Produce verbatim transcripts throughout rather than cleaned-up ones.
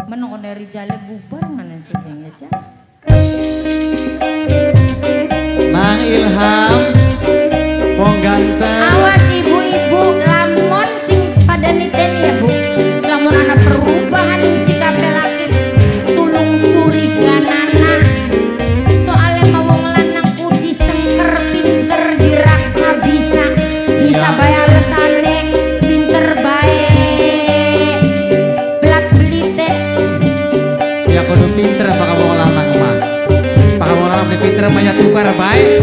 Menong dari jalan bubar mana syutingnya Cak? Mang Ilham, wong ganteng. Awas ibu-ibu, lamun sing pada niten ya bu. Lamun anak perubahan sikap laki, tulung curiganana. Soalnya mau wong lanang putih sengker pinter diraksa bisa, bisa bayar lesane pinter baik. Belak belite. Ya kudu pinter apa kamu lanang mah? Apa kamu lanang pinter mah ya tukar baik.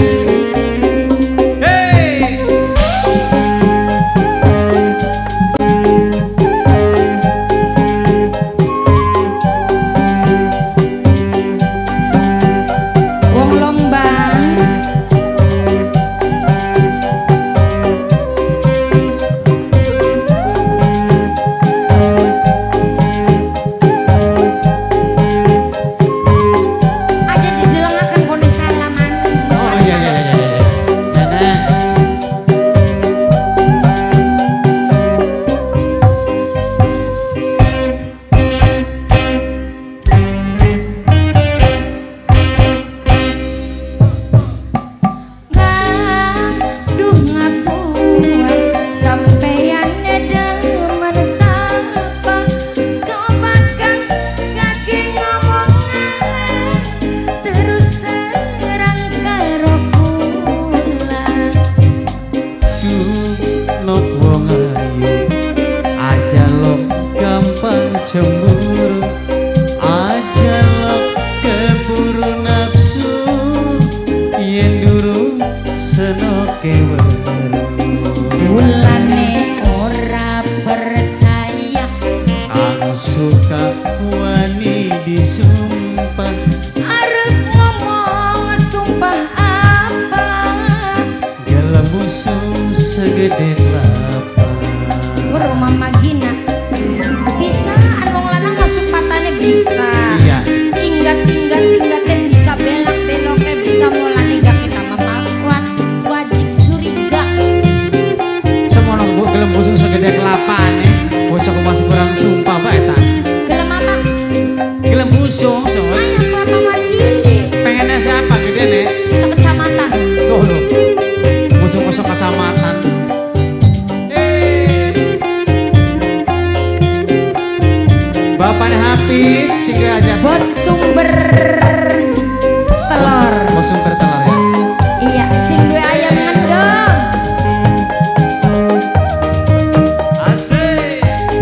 Cemburu aja lo keburu nafsu yen durung senoke weru mulane ora percaya kang suka wani disumpah arep ngomong sumpah apa gelem musuh segede kelapa rumah magina bisa anong lanang masuk patane bisa iya tinggat tinggat tinggatnya bisa belak beloknya bisa mulai gak kita memakuan wajib curiga semua nunggu gelem musuh segede kelapa nih bocahku masih kurang sumpah bae ta gelem apa? gelem musuh sos Ayo kelapa macili pengennya siapa gede nih sekecamatan tuh lo musuh-musuh kecamatan Bapaknya habis, sehingga aja bos sumber telur bos sumber telur ya iya sing gue ayam ngendong asik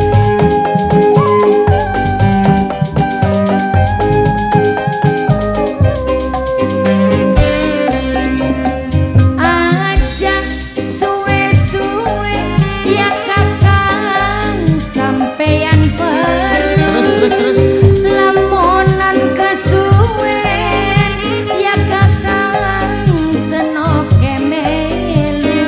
aja suwe-suwe ya kakang sampeyan terus terus terus lamunan kesuwen ya kakang senoke melu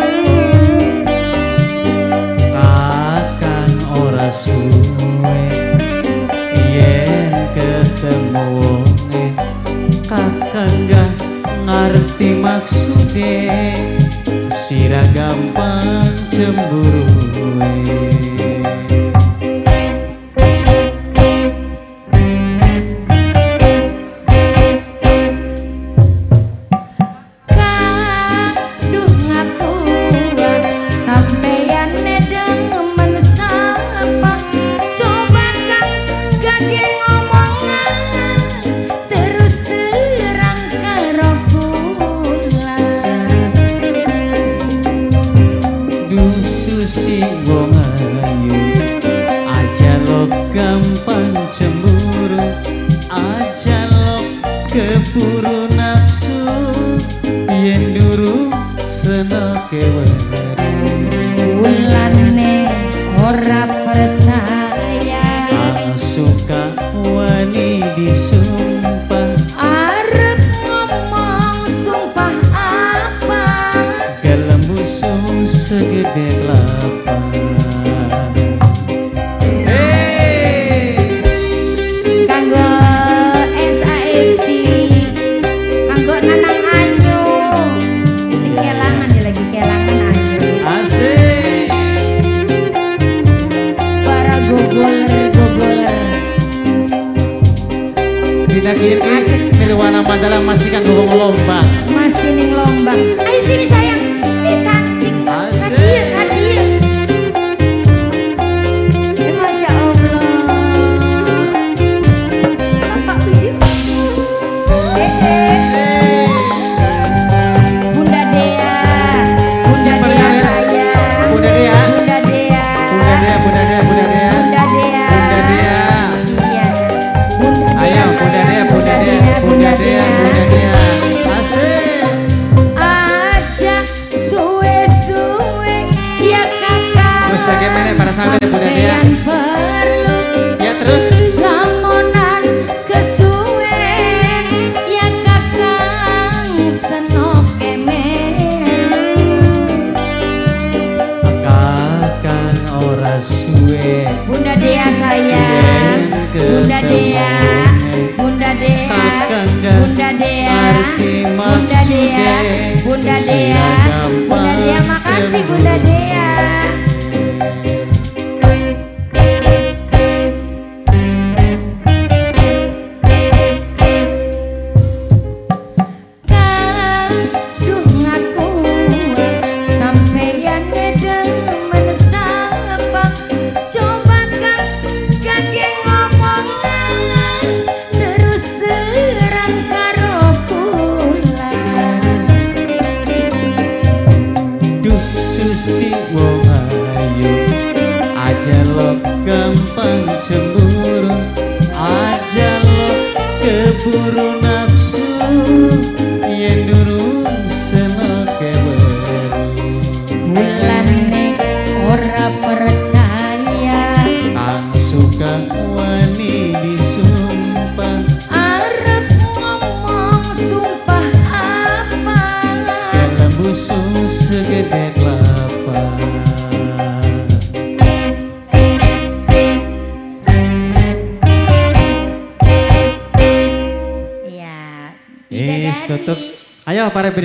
kakang ora suwe yen ketemu wonge kakang gak ngerti maksudnya sira gampang cemburu Dina kiri Nirwana Mandala masih kan ngomong lomba. Masih ning lomba. Ayo sini sayang. Ini cantik. Hadir, hadir. Eh, Masya Allah. Bapak tujuh. Eh, Bunda Dea. Bunda Dea sayang. Bunda Dea. Bunda Dea. Bunda Dea, Bunda Dea, Bunda Dea. Bunda Dea. Bunda Dea. Iya. Bunda Dea. Ayo Bunda Dea, Bunda Dea, Bunda Dea, Bunda Dea. Asik. Aja suwe-suwe ya kakak. Terus bagaimana para sampai Bunda Dea? Perlu Ya terus. lamonan kesuwe ya kakang senok kemen. Kakang ora suwe. Bunda Dea sayang. Bunda Dea. Bunda Dea. Bunda Dea. Bunda Dea. Bunda Dea. Bunda Dea makasih Bunda Dea. Kaduh ngaku sampeyan demen sapa. Coba kang kake ngomongan terus terang karo kula. Duh susi wong ayu aja lo gampang cemburu, aja lo keburu nafsu yen durung seneng keweru. Mulane ora percaya Kang suka wani disumpah arep ngomong sumpah apa. kelembusu segede kelapa. Ya, Yes, tutup. Ayo para